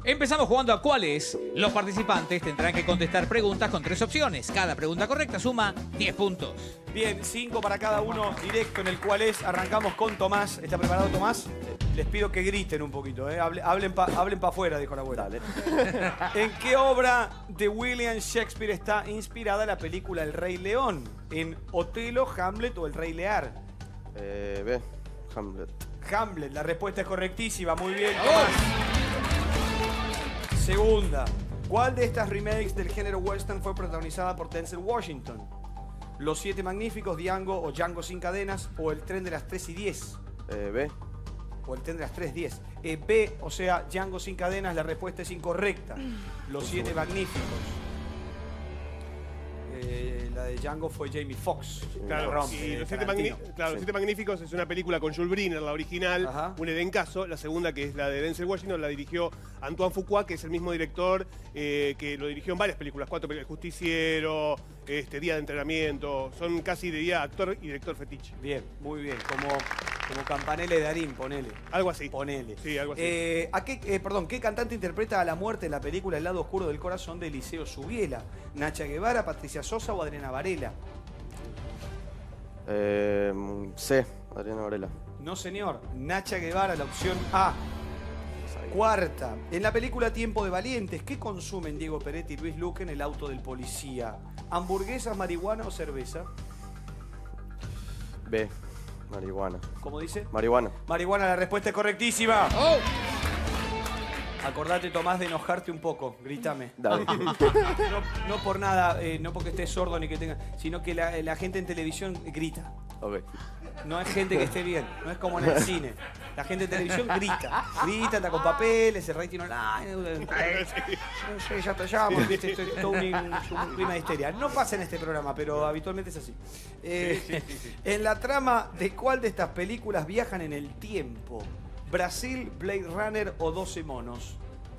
Empezamos jugando a ¿cuál es? Los participantes tendrán que contestar preguntas con 3 opciones. Cada pregunta correcta suma 10 puntos. Bien, 5 para cada uno, directo en el cual es. Arrancamos con Tomás. ¿Está preparado, Tomás? Les pido que griten un poquito, ¿eh? Hablen para afuera, dijo la abuela. Dale. ¿En qué obra de William Shakespeare está inspirada la película El Rey León? ¿En Otelo, Hamlet o El Rey Lear? B. Hamlet. Hamlet, la respuesta es correctísima. Muy bien, Tomás. Segunda. ¿Cuál de estas remakes del género western fue protagonizada por Denzel Washington? ¿Los 7 Magníficos, Django o Django sin cadenas o El Tren de las 3:10? B. O El Tren de las 3:10. B, o sea, Django sin cadenas, la respuesta es incorrecta. Los 7 Magníficos. La de Django fue Jamie Foxx. Claro, y Los Siete Magníficos es una película con Jules Briner, la original, un elencazo. La segunda, que es la de Denzel Washington, la dirigió Antoine Fuqua, que es el mismo director que lo dirigió en varias películas. 4 películas, El Justiciero, Día de Entrenamiento. Son casi, diría, actor y director fetiche. Bien, muy bien. Como Campanella y Darín, ponele. Algo así. Ponele. Sí, algo así. ¿Qué cantante interpreta a la muerte en la película El lado oscuro del corazón de Eliseo Subiela? ¿Nacha Guevara, Patricia Sosa o Adriana Varela? C. Adriana Varela. No, señor. Nacha Guevara, la opción A. Cuarta. En la película Tiempo de Valientes, ¿qué consumen Diego Peretti y Luis Luque en el auto del policía? ¿Hamburguesas, marihuana o cerveza? B. Marihuana. ¿Cómo dice? Marihuana. Marihuana, la respuesta es correctísima. ¡Oh! Acordate, Tomás, de enojarte un poco. Grítame. Dale. No por nada, no porque estés sordo ni que tenga, sino que la gente en televisión grita. Ok. No es gente que esté bien, no es como en el cine. La gente en televisión grita. Grita, está con papeles, el rating online. Sí, ya te llamo, ¿viste? Esto es todo un clima de histeria. No pasa en este programa, pero habitualmente es así. En la trama, ¿de cuál de estas películas viajan en el tiempo? ¿Brasil, Blade Runner o 12 monos?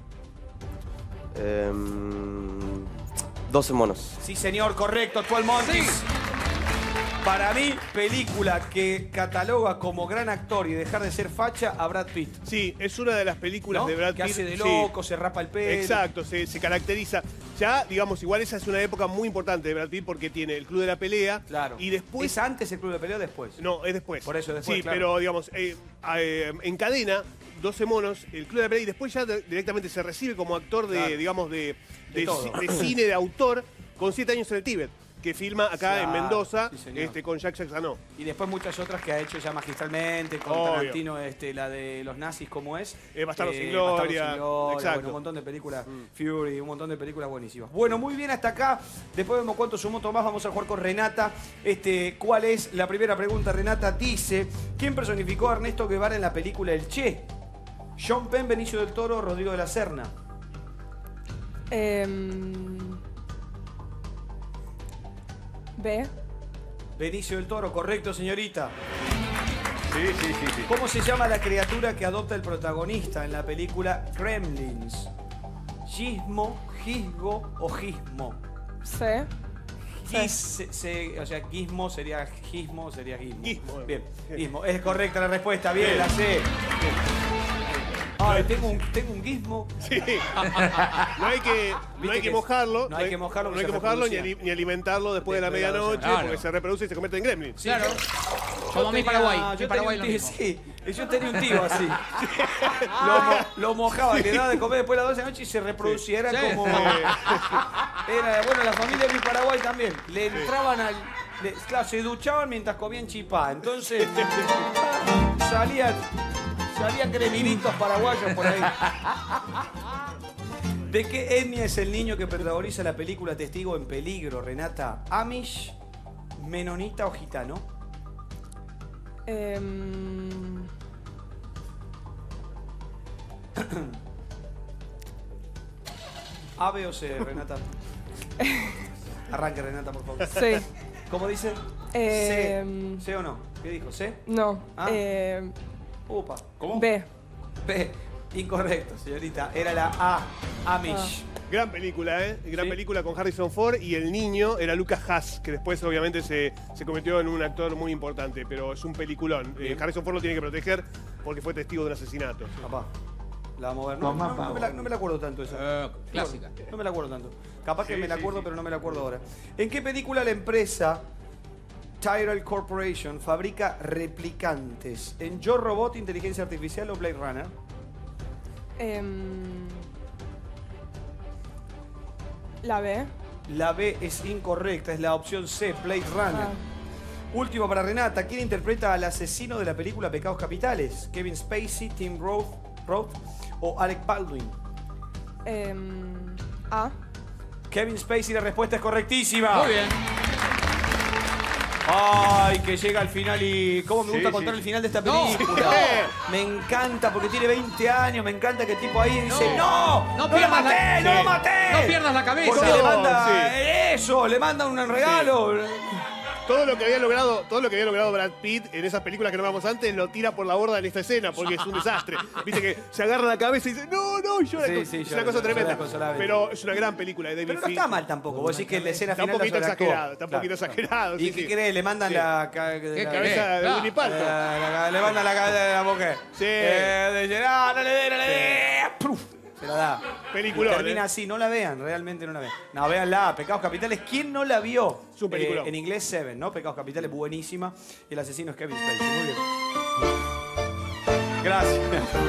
12 monos. Sí, señor, correcto, 12 Monkeys. Sí. Para mí, película que cataloga como gran actor y dejar de ser facha a Brad Pitt. Sí, es una de las películas, ¿no?, de Brad Pitt. Que hace de loco, se rapa el pelo. Exacto, se caracteriza. Ya, digamos, igual esa es una época muy importante de Brad Pitt porque tiene el Club de la Pelea. Claro. Y después... ¿Es antes el Club de Pelea o después? No, es después. Por eso es después, sí, claro. Pero, digamos, encadena 12 monos, el Club de la Pelea, y después ya directamente se recibe como actor de, claro, digamos, de cine de autor con 7 años en el Tíbet, que filma acá en Mendoza, sí, con Jacques Chazanov. Y después muchas otras que ha hecho ya magistralmente, con Tarantino, la de los nazis, ¿cómo es? Bastardos sin Gloria. Exacto. Bueno, un montón de películas, Fury, un montón de películas buenísimas. Bueno, muy bien hasta acá. Después vemos cuánto sumó Tomás. Vamos a jugar con Renata. ¿Cuál es la primera pregunta? Renata dice, ¿quién personificó a Ernesto Guevara en la película El Che? Sean Penn, Benicio del Toro, Rodrigo de la Serna. B. Benicio del Toro, correcto, señorita. Sí. ¿Cómo se llama la criatura que adopta el protagonista en la película Gremlins? ¿Gismo, Gisgo o Gismo? C. O sea, Gizmo sería Gismo, sería Gizmo. Gizmo. Bien, Gizmo. Es correcta la respuesta. Bien, la C. Tengo un Gizmo. Sí. No hay que mojarlo. No hay que mojarlo, ni alimentarlo después de la medianoche, claro, porque se reproduce y se convierte en gremlin. Sí, claro. Como mi Paraguay. Sí, yo tenía un tío así. Lo mojaba, le daba de comer después de las 12 de la noche y se reproducía. Era como... bueno, la familia de mi Paraguay también. Le entraban claro, se duchaban mientras comían chipá. Entonces salían gremlinitos paraguayos por ahí. ¿De qué etnia es el niño que protagoniza la película Testigo en Peligro, Renata? ¿Amish, menonita o gitano? ¿A, B o C, Renata? Arranque, Renata, por favor. C. ¿Cómo dice? C. ¿C o no? ¿Qué dijo? ¿C? No. Ah. Upa. ¿Cómo? B. B. Incorrecto, señorita. Era la A. Amish. Gran película, ¿eh? Gran película con Harrison Ford, y el niño era Lucas Haas, que después obviamente se convirtió en un actor muy importante, pero es un peliculón. Harrison Ford lo tiene que proteger porque fue testigo de un asesinato. Papá. La vamos a ver. No me la acuerdo tanto esa. Clásica. No me la acuerdo tanto. Capaz que me la acuerdo, pero no me la acuerdo ahora. ¿En qué película la empresa Tyrell Corporation fabrica replicantes? ¿En Yo Robot, Inteligencia Artificial o Blade Runner? La B. La B es incorrecta, es la opción C, Blade Runner. Último para Renata. ¿Quién interpreta al asesino de la película Pecados Capitales? ¿Kevin Spacey, Tim Roth o Alec Baldwin? A. Kevin Spacey, la respuesta es correctísima. Muy bien. Ay, que llega al final y... ¿Cómo me gusta contar el final de esta película? Me encanta porque tiene 20 años, me encanta que el tipo ahí dice ¡No! ¡No lo maté! ¡No lo maté! No pierdas la cabeza. Porque le manda eso, le manda un regalo. Todo lo que había logrado Brad Pitt en esas películas que nombramos antes lo tira por la borda en esta escena porque es un desastre. Viste que se agarra la cabeza y dice no, y llora. Es una cosa tremenda. Pero es una gran película de David Pero no está mal tampoco. Vos decís que la escena final está un poquito exagerado. ¿Y qué querés? Le mandan la cabeza de Willy Palto. Le mandan la cabeza de la mujer. Sí. No le dé. Se la da. Peliculón. Termina así, no la vean, realmente no la vean. No, véanla, Pecados Capitales. ¿Quién no la vio? Es un peliculón. En inglés Seven, ¿no? Pecados Capitales, buenísima. Y el asesino es Kevin Spacey. Muy bien. Gracias.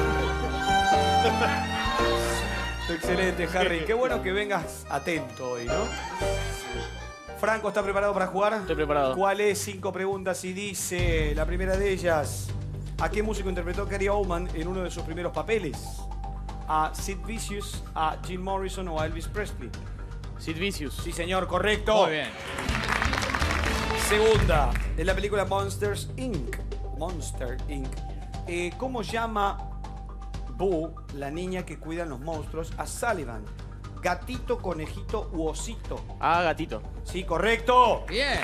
Excelente, Harry. Qué bueno que vengas atento hoy, ¿no? Franco, ¿está preparado para jugar? Estoy preparado. ¿Cuál es? 5 preguntas y dice la primera de ellas. ¿A qué músico interpretó Gary Oldman en uno de sus primeros papeles? ¿A Sid Vicious, a Jim Morrison o a Elvis Presley? Sid Vicious. Sí, señor, correcto. Muy bien. Segunda, en la película Monster Inc. ¿Cómo llama Boo, la niña que cuidan los monstruos, a Sullivan? ¿Gatito, conejito u osito? Ah, gatito. Sí, correcto. Bien.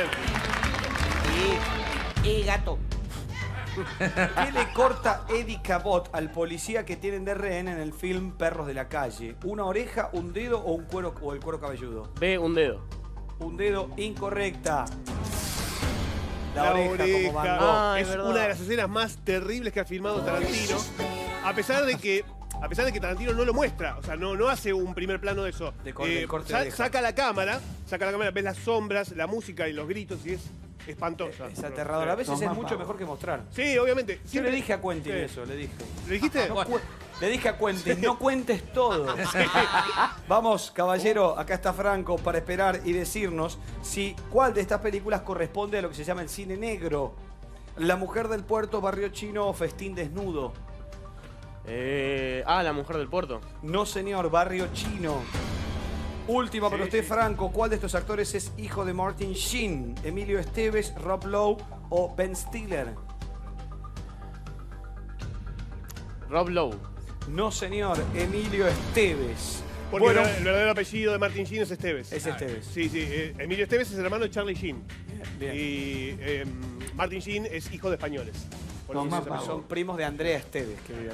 Y gato. ¿Qué le corta Eddie Cabot al policía que tienen de rehén en el film Perros de la Calle? ¿Una oreja, un dedo o el cuero cabelludo? B, un dedo. Un dedo, incorrecta. La oreja como Van Gogh. Es una de las escenas más terribles que ha filmado Tarantino. A pesar de que Tarantino no lo muestra, o sea, no hace un primer plano de eso. Saca la cámara, ves las sombras, la música y los gritos y es espantosa. Es aterrador. A veces es mucho mejor que mostrar. Sí, obviamente. Yo le dije a Quentin eso, le dije. ¿Le dijiste? Le dije a Quentin, no cuentes todo. Vamos, caballero, acá está Franco para esperar y decirnos cuál de estas películas corresponde a lo que se llama el cine negro. La mujer del puerto, Barrio Chino o Festín desnudo. La mujer del puerto. No, señor, Barrio Chino. Última para usted, Franco. ¿Cuál de estos actores es hijo de Martin Sheen? ¿Emilio Esteves, Rob Lowe o Ben Stiller? Rob Lowe. No, señor, Emilio Esteves. Porque el verdadero apellido de Martin Sheen es Esteves. Es Esteves. Sí. Emilio Esteves es el hermano de Charlie Sheen. Bien. Y Martin Sheen es hijo de españoles. Son primos de Andrea Esteves, que vive